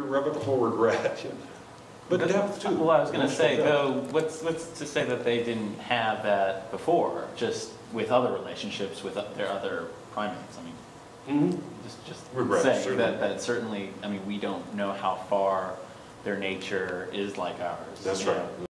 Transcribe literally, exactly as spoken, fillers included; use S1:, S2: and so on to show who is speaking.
S1: irrevocable regret. But depth too.
S2: Well, I was going to
S1: Emotional
S2: say,
S1: depth.
S2: though, what's, what's to say that they didn't have that before, just with other relationships with their other primates? I mean,
S1: Mm-hmm.
S2: just, just
S1: Regret,
S2: saying
S1: certainly.
S2: that, that certainly, I mean, we don't know how far their nature is like ours.
S1: That's
S2: you
S1: right.
S2: know.